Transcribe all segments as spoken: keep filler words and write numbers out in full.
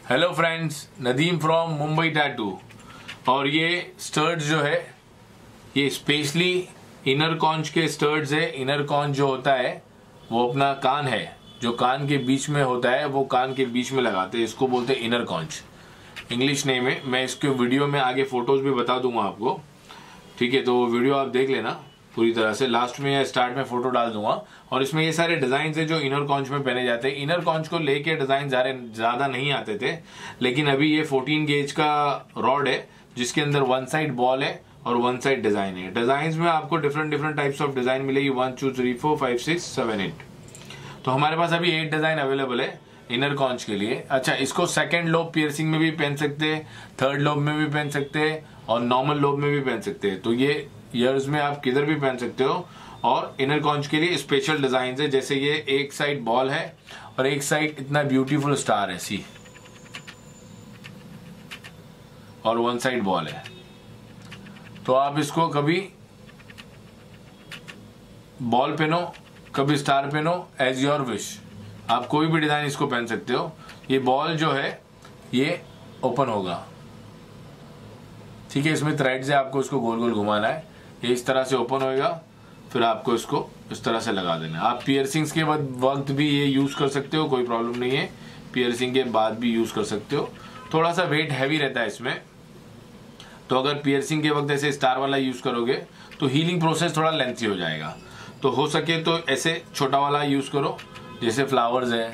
Hello friends, Nadeem from Mumbai tattoo. और ये स्टर्ड्स जो है ये स्पेशली इनर कॉन्च के स्टर्ड्स है। इनर कॉन्च जो होता है वो अपना कान है, जो कान के बीच में होता है वो कान के बीच में लगाते हैं, इसको बोलते हैं इनर कॉन्च। इंग्लिश नेम है। मैं इसके वीडियो में आगे फोटोज भी बता दूंगा आपको, ठीक है? तो वीडियो आप देख लेना पूरी तरह से। लास्ट में या स्टार्ट में फोटो डाल दूंगा। और इसमें ये सारे डिजाइन है जो इनर कॉन्च में पहने जाते हैं। इनर कॉन्च को लेके डिजाइन ज्यादा नहीं आते थे, लेकिन अभी ये फोर्टीन गेज का रॉड है जिसके अंदर वन साइड बॉल है और वन साइड डिजाइन है। डिजाइन में आपको different different types of design मिलेगी, one two three four five six seven eight. तो हमारे पास अभी एट डिजाइन अवेलेबल है इनर कॉन्च के लिए। अच्छा, इसको सेकंड लोब पियर्सिंग में भी पहन सकते हैं, थर्ड लोब में भी पहन सकते हैं और नॉर्मल लोब में भी पहन सकते हैं। तो ये ईयर्स में आप किधर भी पहन सकते हो। और इनर कॉन्च के लिए स्पेशल डिजाइन है, जैसे ये एक साइड बॉल है और एक साइड इतना ब्यूटीफुल स्टार है सी, और वन साइड बॉल है। तो आप इसको कभी बॉल पहनो, कभी स्टार पहनो, एज योर विश। आप कोई भी डिजाइन इसको पहन सकते हो। ये बॉल जो है ये ओपन होगा, ठीक है? इसमें थ्रेड से आपको इसको गोल गोल घुमाना है, ये इस तरह से ओपन होएगा, फिर आपको इसको इस तरह से लगा देना। आप पियर्सिंग्स के वक्त भी ये यूज कर सकते हो, कोई प्रॉब्लम नहीं है। पियर्सिंग के बाद भी यूज कर सकते हो। थोड़ा सा वेट हैवी रहता है इसमें, तो अगर पियर्सिंग के वक्त ऐसे स्टार वाला यूज करोगे तो हीलिंग प्रोसेस थोड़ा लेंथी हो जाएगा। तो हो सके तो ऐसे छोटा वाला यूज करो, जैसे फ्लावर्स है,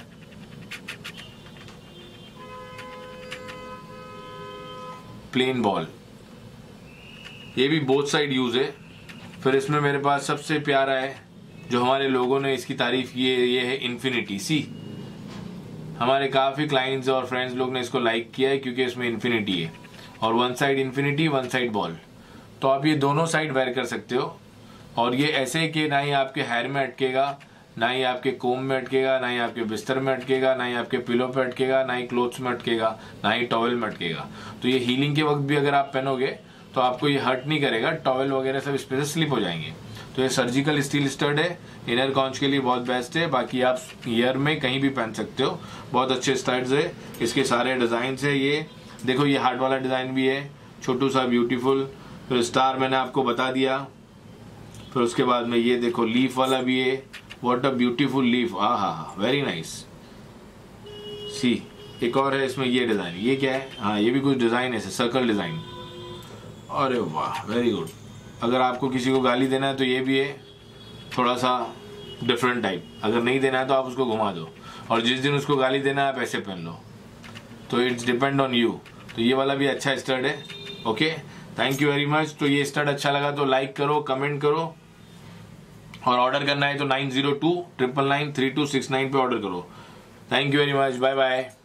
प्लेन बॉल, ये भी बोथ साइड यूज है। फिर इसमें मेरे पास सबसे प्यारा है जो हमारे लोगों ने इसकी तारीफ की है, ये है इन्फिनिटी सी। हमारे काफी क्लाइंट्स और फ्रेंड्स लोग ने इसको लाइक किया है क्योंकि इसमें इन्फिनिटी है, और one side infinity one side ball. तो आप ये दोनों साइड वेयर कर सकते हो। और ये ऐसे कि ना ही आपके हेयर में अटकेगा, ना ही आपके कोम में अटकेगा, ना ही आपके बिस्तर में अटकेगा, ना ही आपके पिलो पे अटकेगा, ना ही क्लोथ्स में अटकेगा, ना ही टॉवेल में अटकेगा। तो ये हीलिंग के वक्त भी अगर आप पहनोगे तो आपको ये हर्ट नहीं करेगा, टॉवेल वगैरह सब इस पे से स्लिप हो जाएंगे। तो ये सर्जिकल स्टील स्टड है, इनर कॉन्च के लिए बहुत बेस्ट है। बाकी आप ईयर में कहीं भी पहन सकते हो, बहुत अच्छे स्टड्स है। इसके सारे डिजाइन है। ये देखो, ये हार्ट वाला डिजाइन भी है, छोटू सा ब्यूटीफुल। फिर स्टार मैंने आपको बता दिया। फिर उसके बाद में ये देखो लीफ वाला भी है, व्हाट अ ब्यूटीफुल लीफ, हाँ हाँ हाँ, वेरी नाइस सी। एक और है इसमें ये डिजाइन, ये क्या है? हाँ, ये भी कुछ डिजाइन है, सर्कल डिजाइन। अरे वाह, वेरी गुड। अगर आपको किसी को गाली देना है तो ये भी है, थोड़ा सा डिफरेंट टाइप। अगर नहीं देना है तो आप उसको घुमा दो, और जिस दिन उसको गाली देना है आप ऐसे पहन लो। तो इट्स डिपेंड ऑन यू। तो ये वाला भी अच्छा स्टड है। Okay, thank you very much. तो ये स्टड अच्छा लगा तो लाइक करो, कमेंट करो, और ऑर्डर करना है तो nine zero two triple nine three two six nine पे ऑर्डर करो। Thank you very much, bye bye.